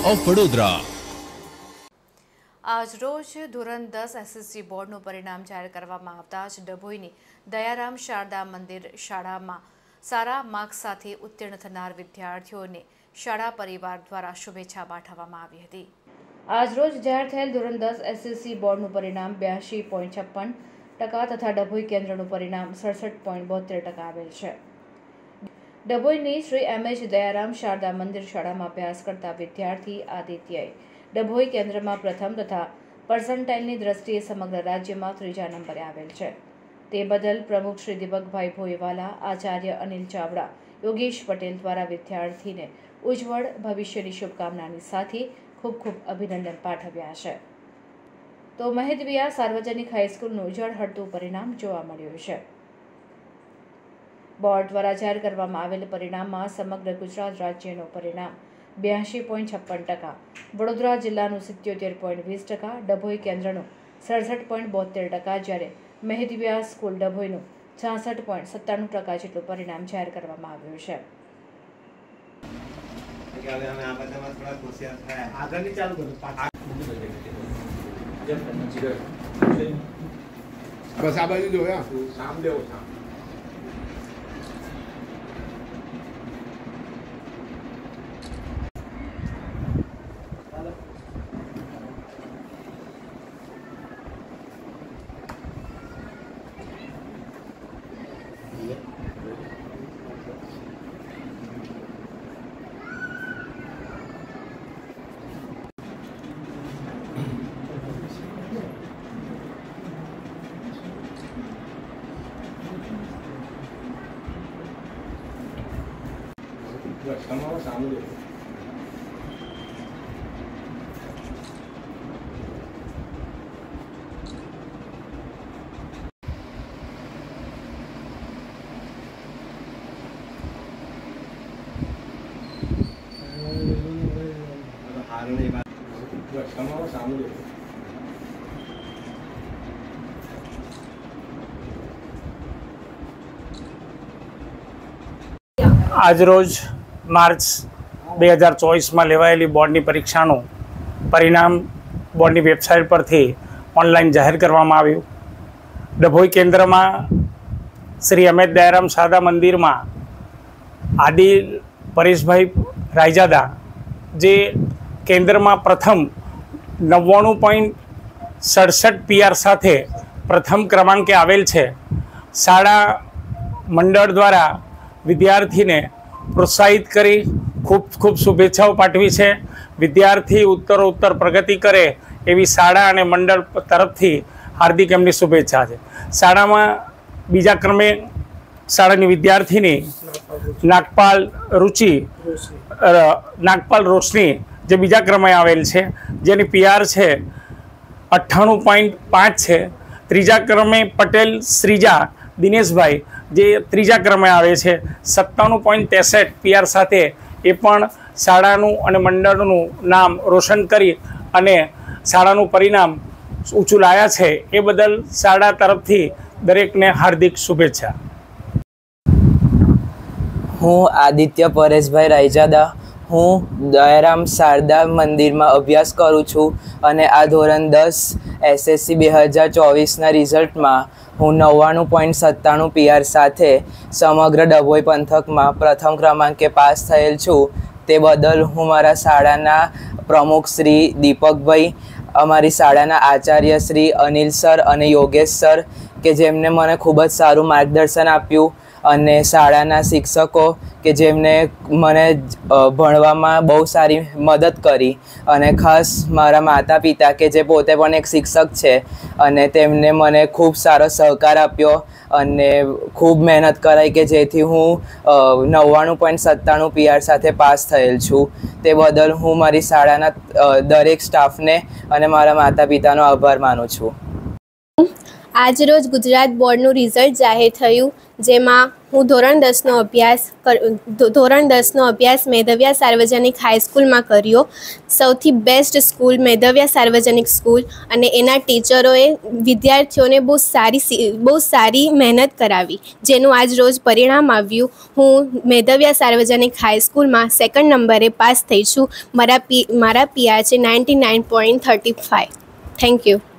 Of Vadodara. आज रोज ધોરણ 10 SSC બોર્ડનું પરિણામ જાહેર કરવામાં આવતા જ ડભોઈની દયારામ શારદા મંદિર શાળામાં સારા માર્ક્સ સાથે ઉત્તીર્ણ થનાર વિદ્યાર્થીઓને શાળા પરિવાર દ્વારા શુભેચ્છા પાઠવવામાં આવી હતી। આજ રોજ જાહેર થયેલ ધોરણ 10 એસએસસી બોર્ડનું પરિણામ 82.56% તથા ડભોઈ કેન્દ્રનું પરિણામ 67.72% આવેલ છે। ડભોઈની શ્રી એમએચ દયારામ શારદા મંદિર શાળામાં અભ્યાસ કરતા વિદ્યાર્થી આદિત્યએ ડભોઈ કેન્દ્રમાં પ્રથમ તથા પર્સન્ટાઇલની દ્રષ્ટિએ સમગ્ર રાજ્યમાં 3જા નંબરે આવેલ છે। તે બદલ પ્રમુખ શ્રી દીપકભાઈ ભોયવાલા, આચાર્ય અનિલ ચાવડા, યોગેશ પટેલ દ્વારા વિદ્યાર્થીને ઉજ્જવળ ભવિષ્યની શુભકામનાની સાથે ખૂબ ખૂબ અભિનંદન પાઠવ્યા છે। તો મહેદવિયા સાર્વજનિક હાઈસ્કૂલનું ઝળહળતું પરિણામ જોવા મળ્યું છે। બોર્ડ દ્વારા જાહેર કરવામાં આવેલ પરિણામમાં સમગ્ર ગુજરાત રાજ્યનું પરિણામ 82.56%, વડોદરા જિલ્લાનું 77.20%, ડભોઈ કેન્દ્રનું 67.72%, જ્યારે મહેદવિયા સ્કૂલ ડભોઈનું 66.97% જેટલું પરિણામ જાહેર કરવામાં આવ્યું છે। બસ આ બાજુ જોયા સામે आज रोज मार्च 2024 में लेवायेली बोर्डनी परीक्षाનું परिणाम बोर्डनी वेबसाइट परथी ऑनलाइन जाहिर करवामां आव्युं। डभोई केन्द्र में श्री एमएच दयाराम शारदा मंदिर में आदि परेशभाई रायजादा जे केन्द्र में प्रथम 99.67 PR साथे प्रथम क्रमांके आवेल छे। शाळा मंडल द्वारा विद्यार्थी ने प्रोत्साहित करी खूब खूब शुभेच्छाओं पाठवी है। विद्यार्थी उत्तरोत्तर प्रगति करे एवी शाळा अने मंडल तरफथी हार्दिक एमनी शुभेच्छा है। शाळा में बीजा क्रमे शाळानी विद्यार्थीनी नागपाल रोशनी जे बीजा क्रमे आवेल छे, जेनी PR छे 98.5 है। त्रीजा क्रमे पटेल श्रीजा दिनेशभाई जे त्रीजा क्रमे आवे छे 97.63 PR साथे ए पण शाळानुं अने मंडळनुं नाम रोशन करी अने शाळानुं परिणाम ऊंचुं लाया छे। ए बदल शाळा तरफथी दरेकने हार्दिक शुभेच्छा। हूँ आदित्य परेशभाई रायजादा हूँ दयाराम शारदा मंदिर में अभ्यास करूँ छूँ अने आ धोरण 10 SSC 2024 रिजल्ट में हूँ 99.97 PR साथे समग्र डभोई पंथक में प्रथम क्रमांके पास थयेल छूँ। ते बदल हूँ मारा शाळाना प्रमुख श्री दीपकभाई, अमारी शाळाना आचार्य श्री अनिल सर अने योगेश सर के जेमने मने खूब ज सारू मार्गदर्शन आप्युं अने शाळाना शिक्षको के जेमने मने भणवामां बहु सारी मदद करी अने खास मारा माता पिता के जे पोते पण एक शिक्षक छे अने तेमने मने खूब सारो सहकार आप्यो अने खूब मेहनत कराई के जेथी हूँ 99.97 PR साथे पास थयेल छूँ। ते बदल हूँ मारी शाळाना दरेक स्टाफने अने मारा माता पितानो आभार मानु छूँ। આજરોજ ગુજરાત બોર્ડનું રિઝલ્ટ જાહેર થયું, જેમાં હું ધોરણ 10નો અભ્યાસ મેધવ્યા સાર્વજનિક હાઈસ્કૂલમાં કર્યો. સૌથી બેસ્ટ સ્કૂલ મેધવ્યા સાર્વજનિક સ્કૂલ, અને એના ટીચરોએ વિદ્યાર્થીઓને બહુ સારી મહેનત કરાવી, જેનું આજ રોજ પરિણામ આવ્યું. હું મેધવ્યા સાર્વજનિક હાઈસ્કૂલમાં 2nd નંબરે પાસ થઈ છું. મારા PR છે 99.35. Thank you.